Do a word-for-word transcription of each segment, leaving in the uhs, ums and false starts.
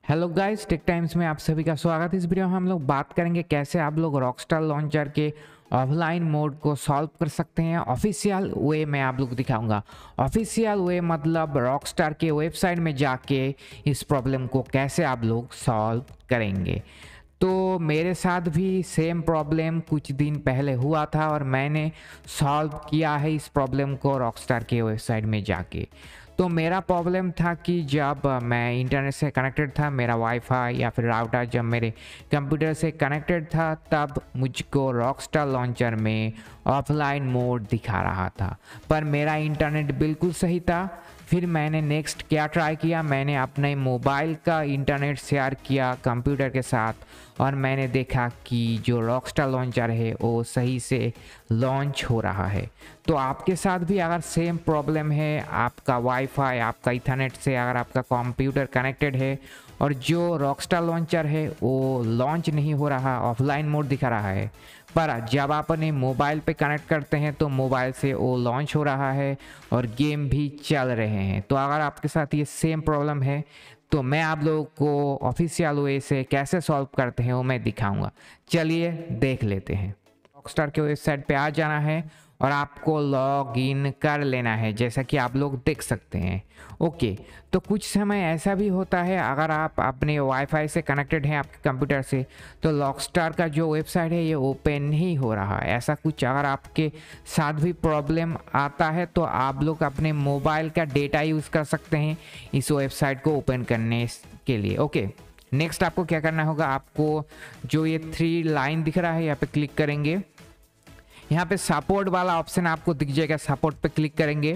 Hello guys, take times में आप सभी का स्वागत है। इस वीडियो में हम लोग बात करेंगे कैसे आप लोग रॉकस्टार लॉन्चर के ऑफलाइन मोड को सॉल्व कर सकते हैं। ऑफिशियल वे में आप लोग दिखाऊंगा। ऑफिशियल वे मतलब रॉकस्टार के वेबसाइट में जाके इस प्रॉब्लम को कैसे आप लोग सॉल्व करेंगे। तो मेरे साथ भी सेम प्रॉब्लम कुछ दिन पहले हुआ था और मैंने सॉल्व किया है इस प्रॉब्लम को रॉकस्टार के वेबसाइट में जाके। तो मेरा प्रॉब्लम था कि जब मैं इंटरनेट से कनेक्टेड था, मेरा वाईफाई या फिर राउटर जब मेरे कंप्यूटर से कनेक्टेड था, तब मुझको रॉकस्टार लॉन्चर में ऑफलाइन मोड दिखा रहा था, पर मेरा इंटरनेट बिल्कुल सही था। फिर मैंने नेक्स्ट क्या ट्राई किया, मैंने अपने मोबाइल का इंटरनेट शेयर किया कंप्यूटर के साथ और मैंने देखा कि जो रॉकस्टार लॉन्चर है वो सही से लॉन्च हो रहा है। तो आपके साथ भी अगर सेम प्रॉब्लम है, आपका वाईफाई आपका इथरनेट से अगर आपका कंप्यूटर कनेक्टेड है और जो रॉकस्टार लॉन्चर है वो लॉन्च नहीं हो रहा, ऑफलाइन मोड दिखा रहा है, पर जब आप अपने मोबाइल पे कनेक्ट करते हैं तो मोबाइल से वो लॉन्च हो रहा है और गेम भी चल रहे हैं। तो अगर आपके साथ ये सेम प्रॉब्लम है तो मैं आप लोगों को ऑफिशियल वे से कैसे सॉल्व करते हैं वो मैं दिखाऊंगा। चलिए देख लेते हैं। रॉकस्टार के वेबसाइट पे आ जाना है और आपको लॉग इन कर लेना है, जैसा कि आप लोग देख सकते हैं। ओके, तो कुछ समय ऐसा भी होता है अगर आप अपने वाईफाई से कनेक्टेड हैं आपके कंप्यूटर से, तो रॉकस्टार का जो वेबसाइट है ये ओपन नहीं हो रहा है। ऐसा कुछ अगर आपके साथ भी प्रॉब्लम आता है तो आप लोग अपने मोबाइल का डेटा यूज़ कर सकते हैं इस वेबसाइट को ओपन करने के लिए। ओके, नेक्स्ट आपको क्या करना होगा, आपको जो ये थ्री लाइन दिख रहा है यहाँ पे क्लिक करेंगे। यहाँ पे सपोर्ट वाला ऑप्शन आपको दिख जाएगा, सपोर्ट पे क्लिक करेंगे,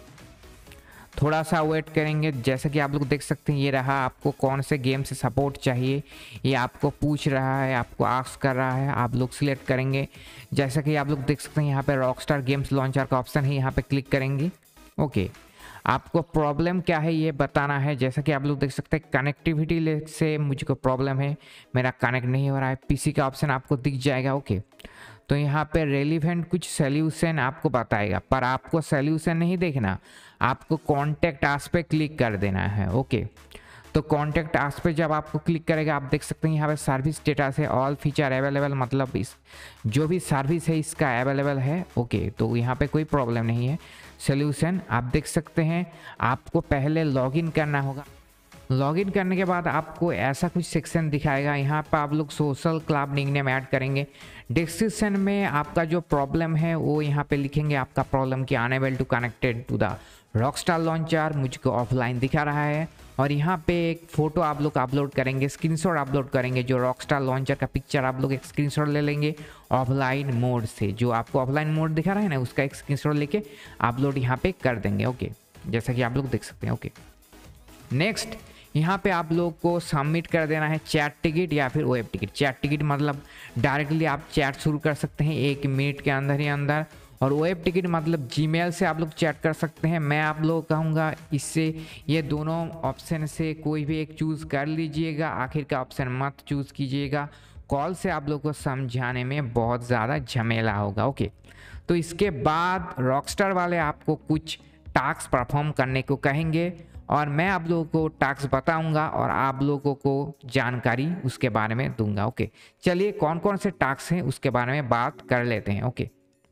थोड़ा सा वेट करेंगे। जैसा कि आप लोग देख सकते हैं ये रहा, आपको कौन से गेम से सपोर्ट चाहिए ये आपको पूछ रहा है, आपको आस्क कर रहा है, आप लोग सिलेक्ट करेंगे। जैसा कि आप लोग देख सकते हैं यहाँ पे रॉकस्टार गेम्स लॉन्चर का ऑप्शन है, यहाँ पे क्लिक करेंगे। ओके, आपको प्रॉब्लम क्या है ये बताना है। जैसा कि आप लोग देख सकते हैं कनेक्टिविटी से मुझको प्रॉब्लम है, मेरा कनेक्ट नहीं हो रहा है। पीसी का ऑप्शन आपको दिख जाएगा। ओके, तो यहाँ पे रेलिवेंट कुछ सोल्यूशन आपको बताएगा, पर आपको सोल्यूशन नहीं देखना, आपको कॉन्टैक्ट आस पे क्लिक कर देना है। ओके, तो कॉन्टैक्ट आस पे जब आपको क्लिक करेगा आप देख सकते हैं यहाँ पे सर्विस स्टेटस है, ऑल फीचर अवेलेबल, मतलब इस जो भी सर्विस है इसका अवेलेबल है। ओके, तो यहाँ पे कोई प्रॉब्लम नहीं है। सोल्यूशन आप देख सकते हैं, आपको पहले लॉगिन करना होगा। लॉगिन करने के बाद आपको ऐसा कुछ सेक्शन दिखाएगा, यहाँ पर आप लोग सोशल क्लब निकनेम ऐड करेंगे। डिस्क्रिप्शन में आपका जो प्रॉब्लम है वो यहाँ पे लिखेंगे, आपका प्रॉब्लम कि unable to connected to the Rockstar launcher मुझको ऑफलाइन दिखा रहा है। और यहाँ पे एक फ़ोटो आप लोग अपलोड करेंगे, स्क्रीनशॉट अपलोड करेंगे, जो रॉकस्टार लॉन्चर का पिक्चर आप लोग एक स्क्रीनशॉट ले लेंगे ऑफलाइन मोड से, जो आपको ऑफलाइन मोड दिखा रहा है ना उसका एक स्क्रीनशॉट लेके अपलोड यहाँ पे कर देंगे। ओके, जैसा कि आप लोग देख सकते हैं। ओके, नेक्स्ट यहाँ पे आप लोग को सबमिट कर देना है चैट टिकट या फिर वेब टिकट। चैट टिकट मतलब डायरेक्टली आप चैट शुरू कर सकते हैं एक मिनट के अंदर ही अंदर, और वेब टिकट मतलब जीमेल से आप लोग चैट कर सकते हैं। मैं आप लोग कहूँगा इससे ये दोनों ऑप्शन से कोई भी एक चूज़ कर लीजिएगा, आखिर का ऑप्शन मत चूज़ कीजिएगा, कॉल से आप लोग को समझाने में बहुत ज़्यादा झमेला होगा। ओके, तो इसके बाद रॉकस्टार वाले आपको कुछ टास्क परफॉर्म करने को कहेंगे और मैं आप लोगों को टास्क बताऊंगा और आप लोगों को जानकारी उसके बारे में दूंगा। ओके, चलिए कौन कौन से टास्क हैं उसके बारे में बात कर लेते हैं। ओके,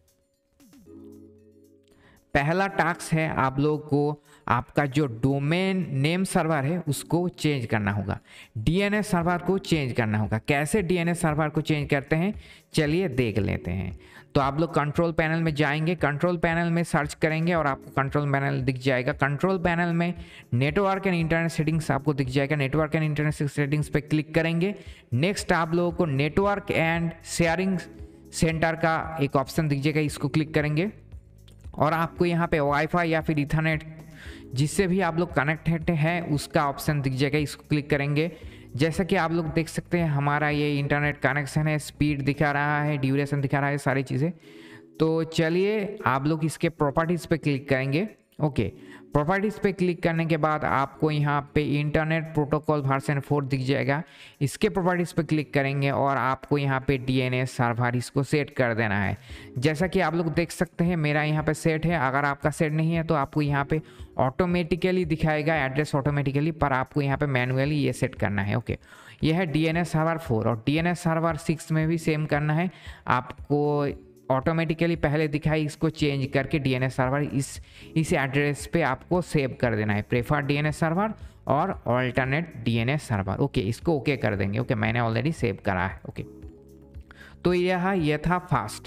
पहला टास्क है आप लोगों को आपका जो डोमेन नेम सर्वर है उसको चेंज करना होगा, डीएनएस सर्वर को चेंज करना होगा। कैसे डीएनएस सर्वर को चेंज करते हैं चलिए देख लेते हैं। तो आप लोग कंट्रोल पैनल में जाएंगे, कंट्रोल पैनल में सर्च करेंगे और आपको कंट्रोल पैनल दिख जाएगा। कंट्रोल पैनल में नेटवर्क एंड इंटरनेट सेटिंग्स आपको दिख जाएगा, नेटवर्क एंड इंटरनेट सेटिंग्स पे क्लिक करेंगे। नेक्स्ट आप लोगों को नेटवर्क एंड शेयरिंग सेंटर का एक ऑप्शन दिख जाएगा, इसको क्लिक करेंगे और आपको यहाँ पे वाईफाई या फिर इथरनेट जिससे भी आप लोग कनेक्टेड हैं उसका ऑप्शन दिख जाएगा, इसको क्लिक करेंगे। जैसा कि आप लोग देख सकते हैं हमारा ये इंटरनेट कनेक्शन है, स्पीड दिखा रहा है, ड्यूरेशन दिखा रहा है, सारी चीज़ें। तो चलिए आप लोग इसके प्रॉपर्टीज़ पे क्लिक करेंगे ओके, प्रॉपर्टीज़ पे क्लिक करने के बाद आपको यहाँ पे इंटरनेट प्रोटोकॉल वर्जन फोर दिख जाएगा। इसके प्रॉपर्टीज़ पे क्लिक करेंगे और आपको यहाँ पे डीएनएस सर्वर इसको सेट कर देना है। जैसा कि आप लोग देख सकते हैं मेरा यहाँ पे सेट है। अगर आपका सेट नहीं है तो आपको यहाँ पे ऑटोमेटिकली दिखाएगा एड्रेस ऑटोमेटिकली, पर आपको यहाँ पे मैनुअली ये सेट करना है। ओके, यह है डीएनएस सर्वर फोर और डीएनएस सर्वर सिक्स में भी सेम करना है। आपको ऑटोमेटिकली पहले दिखाई, इसको चेंज करके डीएनएस सर्वर इस इस एड्रेस पे आपको सेव कर देना है, प्रेफर डीएनएस सर्वर और अल्टरनेट डीएनएस सर्वर। ओके, इसको ओके कर देंगे। ओके, मैंने ऑलरेडी सेव करा है। ओके, तो यह ये था फास्ट।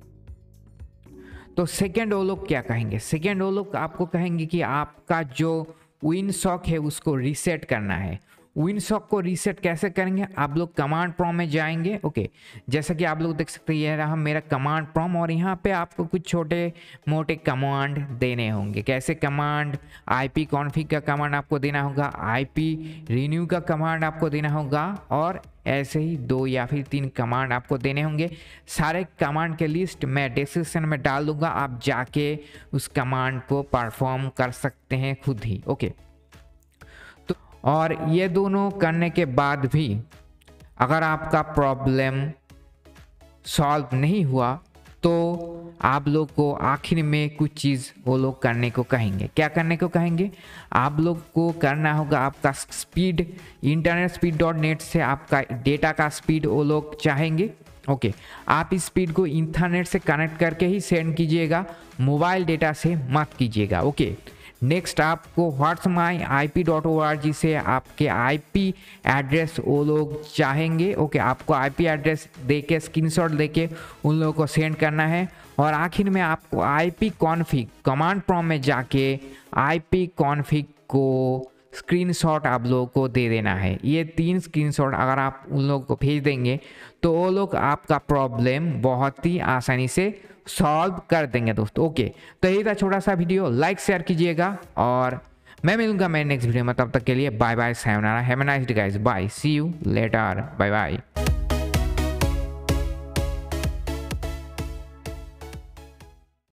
तो सेकेंड वो लोग क्या कहेंगे? सेकेंड वो लोग आपको कहेंगे कि आपका जो विंडसॉक है उसको रीसेट करना है। विंडसॉक को रीसेट कैसे करेंगे? आप लोग कमांड प्रॉम्प्ट में जाएंगे। ओके, जैसा कि आप लोग देख सकते हैं ये रहा मेरा कमांड प्रॉम्प्ट और यहाँ पे आपको कुछ छोटे मोटे कमांड देने होंगे। कैसे कमांड? आईपी कॉन्फ़िग का कमांड आपको देना होगा, आईपी रिन्यू का कमांड आपको देना होगा और ऐसे ही दो या फिर तीन कमांड आपको देने होंगे। सारे कमांड के लिस्ट मैं डिस्क्रिप्शन में डाल दूंगा, आप जाके उस कमांड को परफॉर्म कर सकते हैं खुद ही। ओके, और ये दोनों करने के बाद भी अगर आपका प्रॉब्लम सॉल्व नहीं हुआ तो आप लोग को आखिर में कुछ चीज़ वो लोग करने को कहेंगे। क्या करने को कहेंगे? आप लोग को करना होगा, आपका speed internet speed dot net से आपका डेटा का स्पीड वो लोग चाहेंगे। ओके, आप इस स्पीड को इंटरनेट से कनेक्ट करके ही सेंड कीजिएगा, मोबाइल डेटा से मत कीजिएगा। ओके, नेक्स्ट आपको what's my I P dot O R G से आपके आईपी एड्रेस वो लोग चाहेंगे। ओके, आपको आईपी एड्रेस दे के स्क्रीनशॉट दे के उन लोगों को सेंड करना है। और आखिर में आपको आईपी कॉन्फ़िग कमांड प्रॉम्प्ट में जाके आईपी कॉन्फ़िग को स्क्रीनशॉट आप लोगों को दे देना है। ये तीन स्क्रीनशॉट अगर आप उन लोगों को भेज देंगे तो वो लोग आपका प्रॉब्लम बहुत ही आसानी से सॉल्व कर देंगे दोस्तों। ओके, तो यही था छोटा सा वीडियो, लाइक शेयर कीजिएगा और मैं मिलूंगा मेरे नेक्स्ट वीडियो में। तब तक के लिए bye bye, sayonara, have a nice day guys, bye, see you later, bye bye.